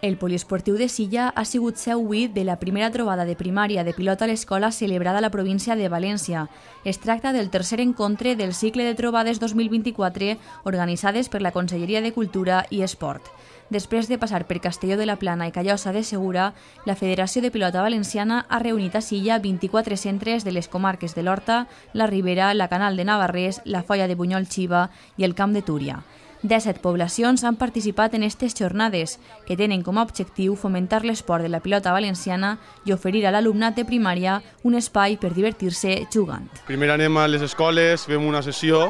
El poliesportiu de Silla ha sigut seu avui de la primera trobada de primària de pilota a l'escola celebrada a la província de València. Es tracta del tercer encontre del cicle de trobades 2024 organitzades per la Conselleria de Cultura i Esport. Després de passar per Castelló de la Plana i Callosa de Segura, la Federació de Pilota Valenciana ha reunit a Silla 24 centres de les comarques de l'Horta, la Ribera, la Canal de Navarrés, la Foia de Bunyol-Xiva i el Camp de Túria. 17 poblacions han participat en aquestes jornades, que tenen com a objectiu fomentar l'esport de la pilota valenciana i oferir a l'alumnat de primària un espai per divertir-se jugant. Primer anem a les escoles, fem una sessió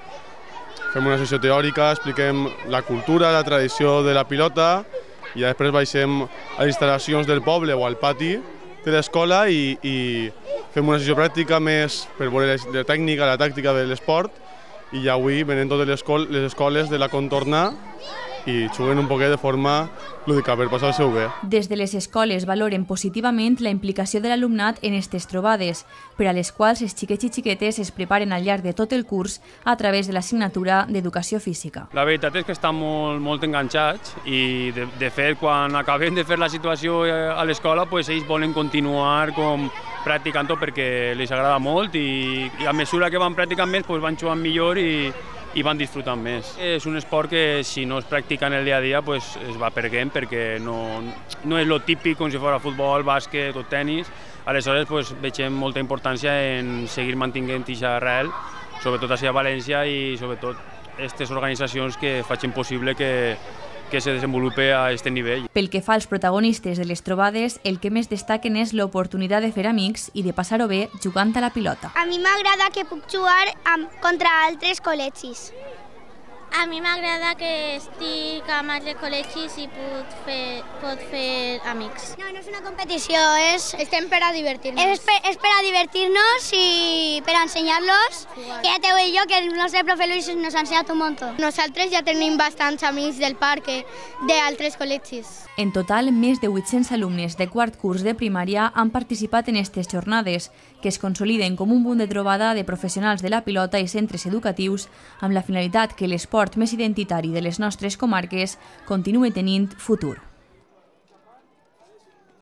teòrica, expliquem la cultura, la tradició de la pilota i després baixem a les instal·lacions del poble o al pati de l'escola i fem una sessió pràctica més per veure la tècnica, la tàctica de l'esport. I avui venen totes les escoles de la contorna i juguen un poquet de forma lúdica per passar-se-ho bé. Des de les escoles valoren positivament la implicació de l'alumnat en aquestes trobades, per a les quals els xiquets i xiquetes es preparen al llarg de tot el curs a través de l'assignatura d'Educació Física. La veritat és que estan molt enganxats i, de fet, quan acabem de fer la situació a l'escola, ells volen continuar practicant-ho perquè els agrada molt i a mesura que van practicant més van jugant millor i van disfrutant més. És un esport que si no es practica en el dia a dia es va perdent perquè no és el típic com si fos futbol, bàsquet o tennis. Aleshores veiem molta importància en seguir mantenint aquesta arrel, sobretot a València i sobretot aquestes organitzacions que facin possible que se desenvolupe a aquest nivell. Pel que fa als protagonistes de les trobades, el que més destaquen és l'oportunitat de fer amics i de passar-ho bé jugant a la pilota. A mi m'agrada que puc jugar contra altres col·legis. A mi m'agrada que estic amb altres col·legis i pot fer amics. No és una competició, estem per a divertir-nos. És per a divertir-nos i per a ensenyar-los. Que ja t'ho dic jo, que el nostre profe Luis nos ha ensenyat un muntó. Nosaltres ja tenim bastants amics del parc d'altres col·legis. En total, més de 800 alumnes de quart curs de primària han participat en aquestes jornades, que es consoliden com un punt de trobada de professionals de la pilota i centres educatius amb la finalitat que l'esport més identitari de les nostres comarques continua tenint futur.